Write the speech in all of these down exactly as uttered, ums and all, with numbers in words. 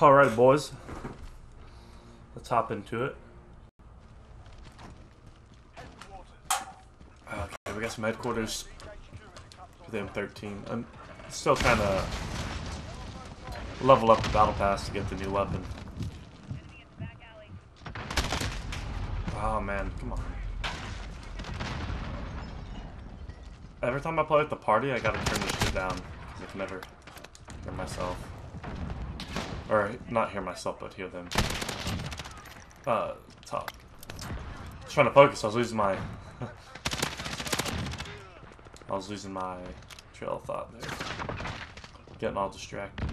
Alright, boys. Let's hop into it. Okay, we got some headquarters for the M thirteen. I'm still trying to level up the battle pass to get the new weapon. Oh man, come on. Every time I play with the party, I gotta turn this shit down, because I can never hear myself. Or, not hear myself, but hear them. Uh, talk. I was trying to focus, I was losing my... I was losing my trail of thought there. Getting all distracted.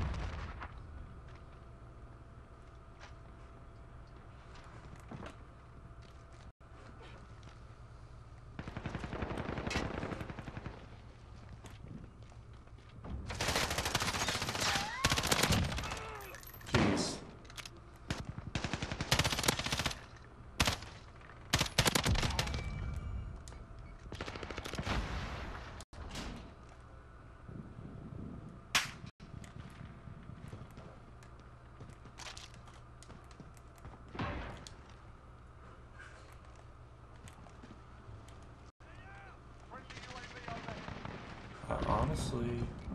Uh, honestly...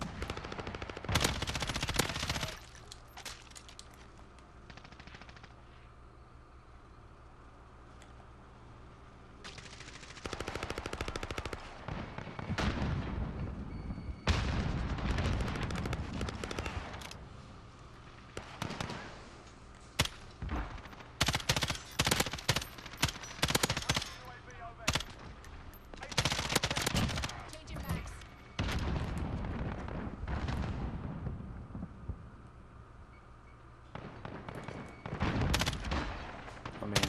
I mean...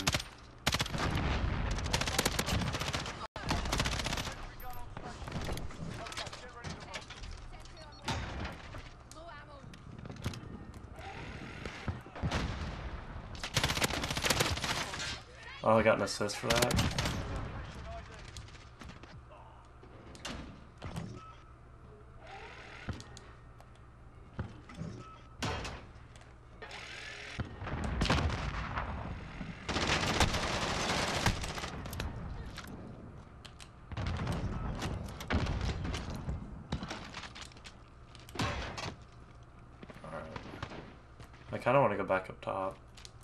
Oh, I got an assist for that. I kind of want to go back up top.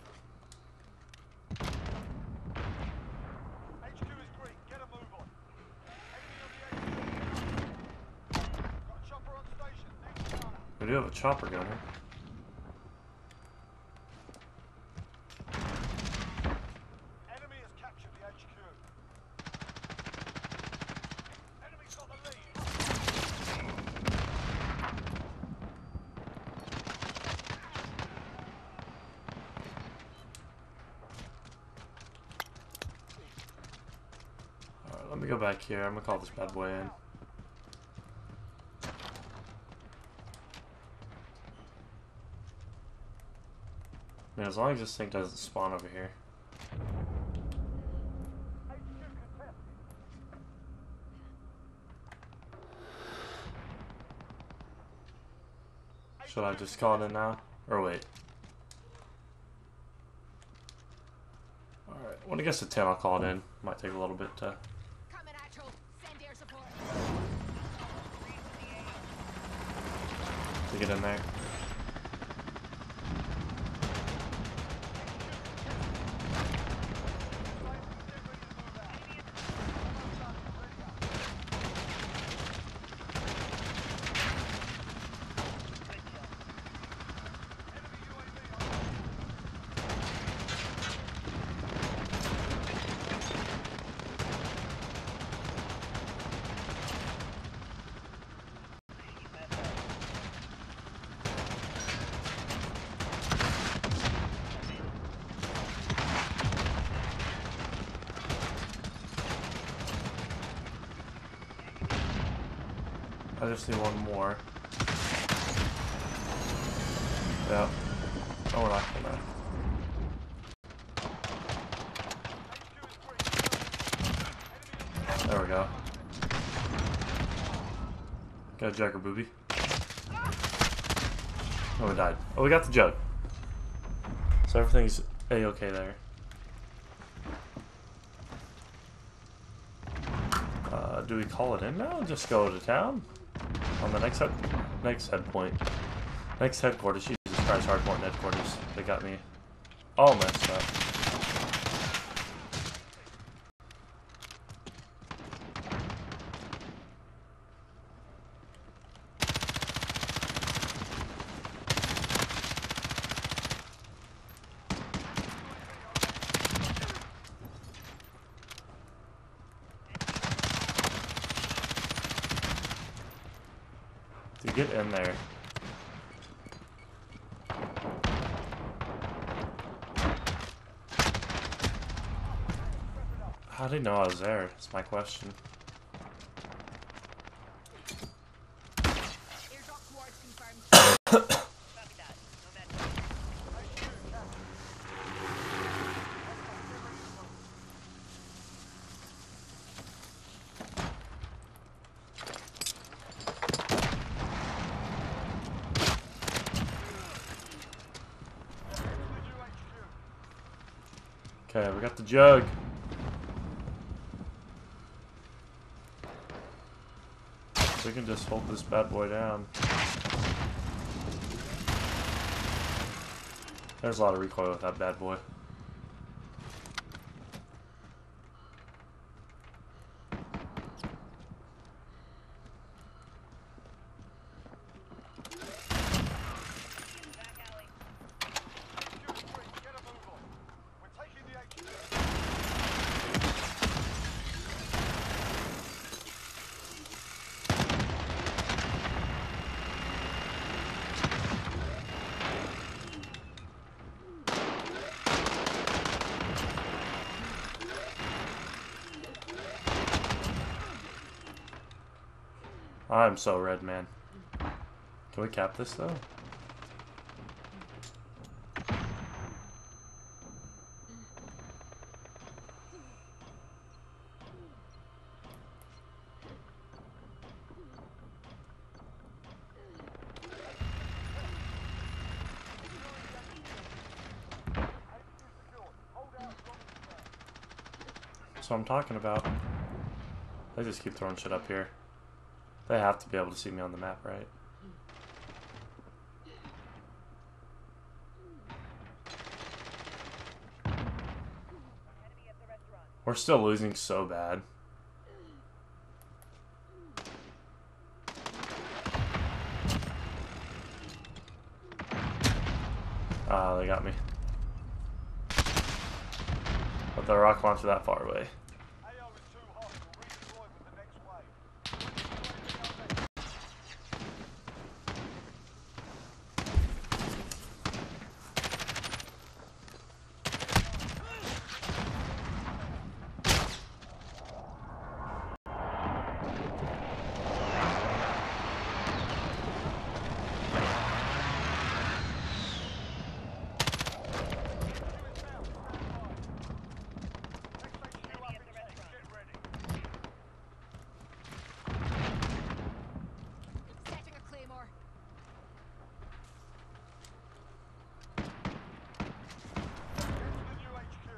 We do have a chopper gunner. Enemy has captured the H Q. Enemy's got the lead. Alright, let me go back here. I'm gonna call this bad boy in. Man, as long as this thing doesn't spawn over here. Should I just call it in now? Or wait? Alright, when it gets to ten, I'll call it in. Might take a little bit to... to get in there. I just need one more. Yeah. Oh, we're not gonna. There we go. Got a jug or booby. Oh, we died. Oh, we got the jug. So everything's a-okay there. Uh, do we call it in now? Just go to town? On the next head, next head point. Next headquarters. Jesus Christ, hardpoint headquarters. They got me all messed up. To get in there. How did he know I was there? That's my question. Airdrop coordinates confirmed. Copy that. No vent. Okay, we got the jug. We can just hold this bad boy down. There's a lot of recoil with that bad boy. Back alley. Get a move on. We're taking the H Q. I'm so red, man. Can we cap this though? That's what I'm talking about. They just keep throwing shit up here. They have to be able to see me on the map, right? Enemy at the restaurant. We're still losing so bad. Ah, they got me. But the rocket launcher that far away. A O is too hot. We'll redeploy with the next wave. Enemy at the restaurant. Get ready. Setting a claymore. Get to the new H Q.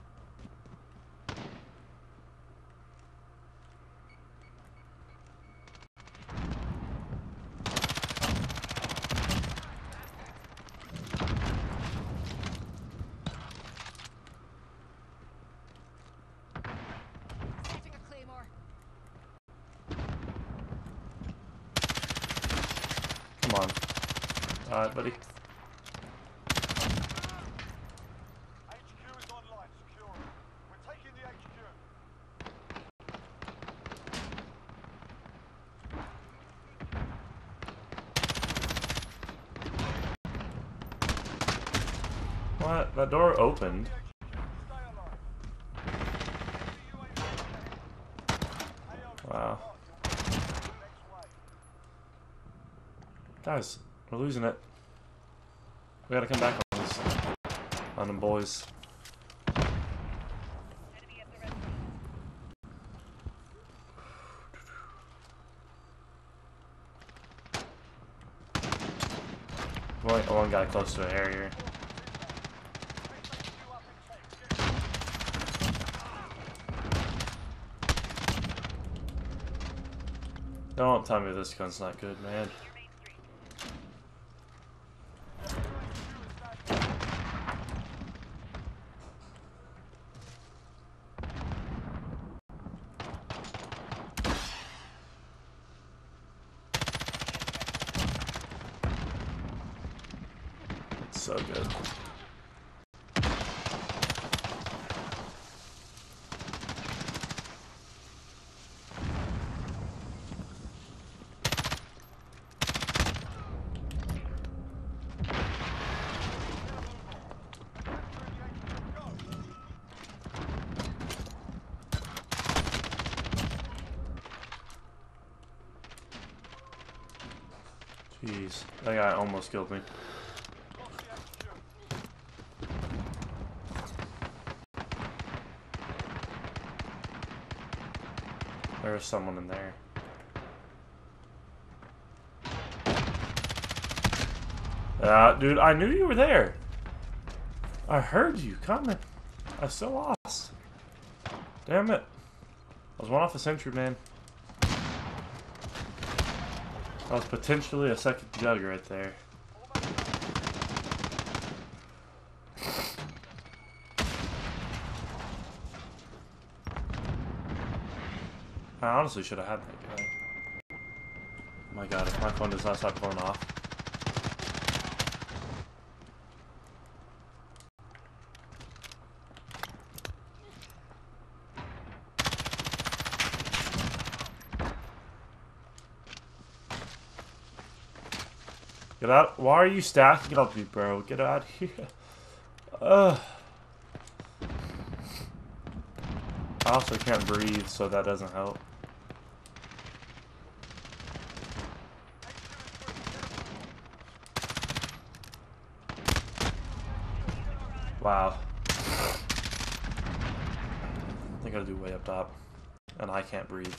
Setting a claymore. Come on. Alright, buddy. H Q is online. Secure it. We're taking the H Q. What? That door opened. Stay alive. Wow. Guys, we're losing it. We gotta come back on this. On them boys. Enemy at the restaurant. One, one guy close to a Harrier. Don't tell me this gun's not good, man. It's so good. Jeez, that guy almost killed me. There's someone in there. Uh, dude, I knew you were there. I heard you coming. I was so lost. Damn it. I was one off a sentry, man. That was potentially a second jug right there. I honestly should have had that guy. Oh my god, if my phone does not stop going off. Get out. Why are you stacking up me, bro? Get out of here. Ugh. I also can't breathe, so that doesn't help. Wow. I think I'll do way up top. And I can't breathe.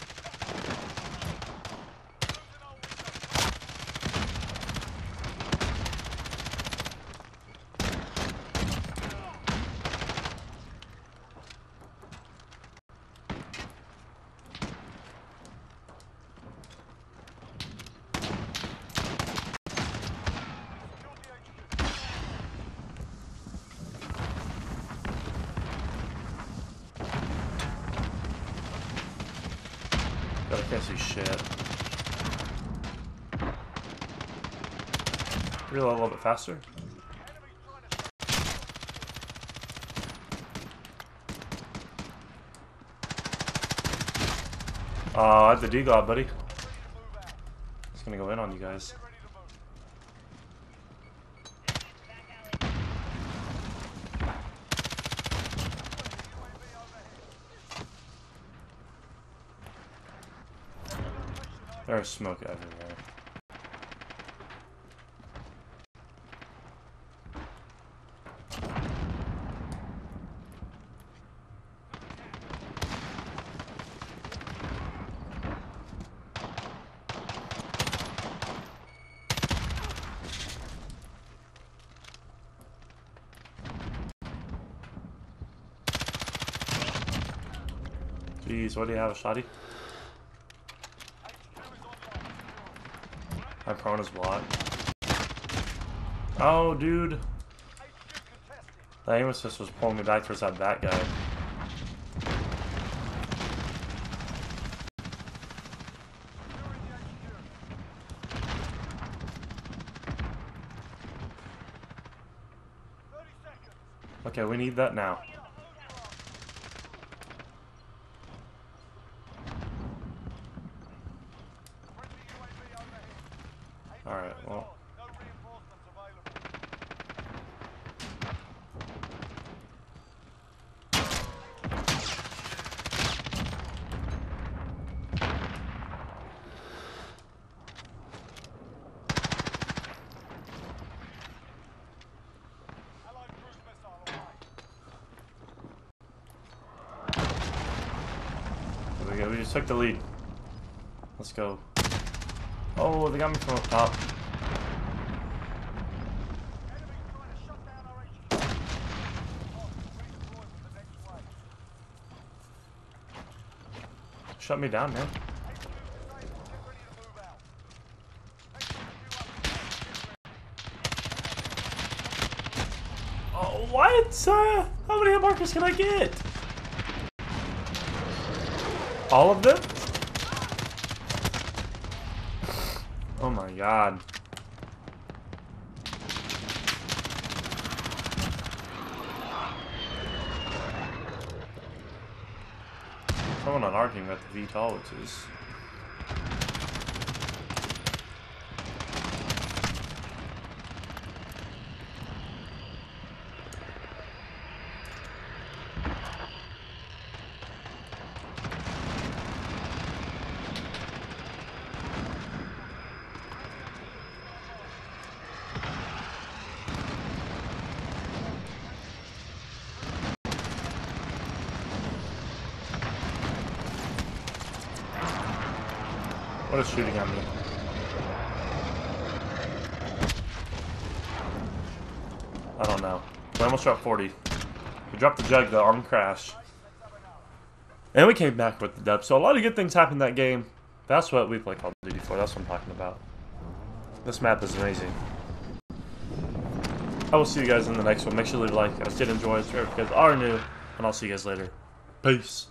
God, I can't see shit. Reload a little bit faster. Oh, I had the D-God, buddy. It's gonna go in on you guys. There's smoke everywhere. Jeez, what do you have, a shotty? My prone is blocked. Oh, dude. The aim assist was pulling me back towards that bat guy. Okay, we need that now. Alright, well. There we go, we just took the lead. Let's go. Oh, they got me from up top. Shut me down, man. What? Uh, how many hit markers can I get? All of them? Oh my god. Someone on arguing about the V TOL, which is... What is shooting at me? I don't know. We almost dropped forty. We dropped the jug though on crash. And we came back with the dub. So a lot of good things happened that game. That's what we play Call of Duty for. That's what I'm talking about. This map is amazing. I will see you guys in the next one. Make sure to leave a like. I did enjoy it. If you guys are new. And I'll see you guys later. Peace.